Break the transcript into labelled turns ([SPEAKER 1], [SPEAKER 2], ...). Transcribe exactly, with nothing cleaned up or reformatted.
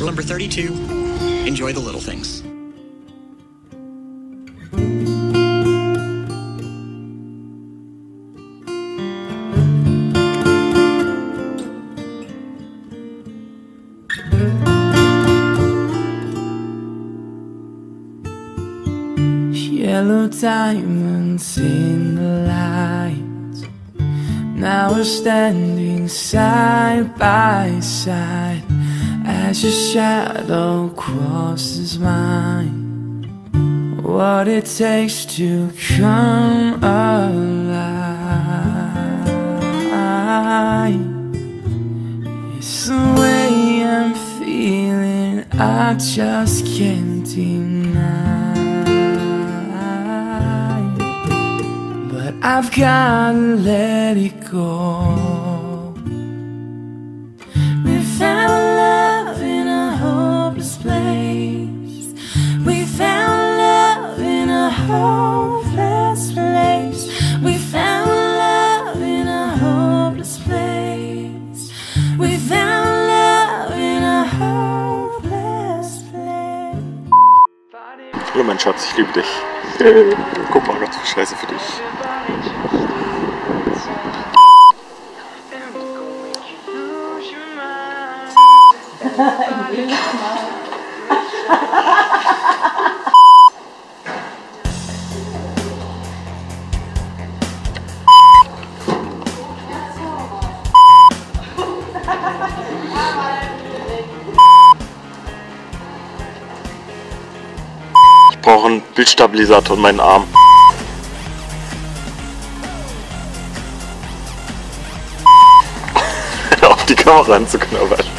[SPEAKER 1] Number thirty-two, enjoy the little things.
[SPEAKER 2] Yellow diamonds in the light. Now we're standing side by side as your shadow crosses mine. What it takes to come alive. It's the way I'm feeling, I just can't deny. But I've gotta let it go. We found love in a hopeless place. We found love in a hopeless place. We found love in a hopeless place. We found love in a hopeless place.
[SPEAKER 3] Hallo mein Schatz, ich liebe dich. Guck mal, ganz viel Scheiße für dich. Ich brauche einen Bildstabilisator in meinen Arm. Auf die Kamera anzuknabbern.